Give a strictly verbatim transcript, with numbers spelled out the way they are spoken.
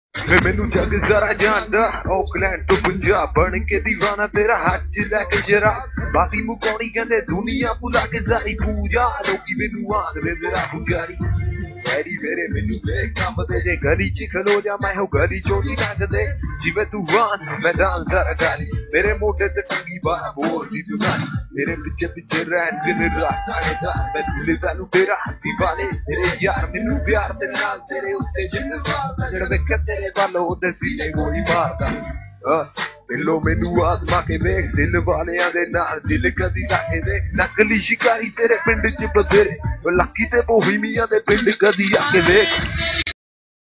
ਵੇ ਮੈਨੂੰ ਜੱਗ ਜ਼ਰਾ ਜਾਣਦਾ ਔਕਲੈਂਡ ਤੋਂ ਪੰਜਾਬ ਬਣ ਕੇ ਦੀਵਾਨਾ ਤੇਰਾ ਹੱਥ ਚ ਲੈ ਕੇ ਜਰਾ ਬਾਤੀ ਮੁਕਾਉਣੀ ਕਹਿੰਦੇ ਦੁਨੀਆ ਭੁਲਾ ਕੇ ਸਾਰੀ ਪੂਜਾ ਲੋਕੀ ਮੈਨੂੰ ਆਖਦੇ ਮੇਰਾ ਪੁਜਾਰੀ ਡੈਡੀ ਮੇਰੇ ਮੈਨੂੰ ਵੇਖ ਕੰਬਦੇ ਜੇ ਗਲੀ ਚ ਖਲੋ ਜਾ ਮੈਂ ਹੋ ਗਲੀ ਚੋਂ ਨਹੀਂ ਲੰਘਦੇ ਜਿਵੇਂ ਤੂੰ ਵਾਨ ਮੈਂ ਡਾਂਸ ਜ਼ਰਾ ਗਾਲੀ ਮੇਰੇ ਮੋਢੇ ਤੇ ਟੰਗੀ ਬਾਰਾਂ ਬੋਲ ਦੀ ਤੂੰ ਨਾਲ ਮੇਰੇ ਪਿੱਛੇ ਪਿੱਛੇ ਰਹਿਣ ਦਿਨ ਰਾਤ ਨਾਲੇ ਦਾ ਮੈਂ ਦਿਲ ਤੁਹਾਨੂੰ ਤੇਰਾ ਹੱਥੀ ਵਾਲੇ ਤੇਰੇ ਯਾਰ ਮੈਨੂੰ ਪਿਆਰ ਦੇ ਨਾਲ ਤੇਰੇ ਉੱਤੇ ਜਿੰਨ ਮਾਰਦਾ ਜਿਹੜਾ ਵੇਖ ਤੇਰੇ ਵੱਲ ਉਹਦੇ ਸੀਨੇ ਗੋਲੀ ਮਾਰਦਾ ਦਿਲੋਂ ਮੈਨੂੰ ਆਜ਼ਮਾ ਕੇ ਵੇਖ ਦਿਲ ਵਾਲਿਆਂ ਦੇ ਨਾਲ ਦਿਲ ਕਦੀ ਰੱਖੇ ਵੇਖ ਨਕਲੀ ਸ਼ਿਕਾਰੀ ਤੇਰੇ ਪਿੰਡ ਚ ਬਥੇਰੇ ਲੱਕੀ ਤੇ ਬੋਹੀਮੀਆਂ ਦੇ ਪਿੰਡ ਕਦੀ ਆ ਕੇ ਵੇਖ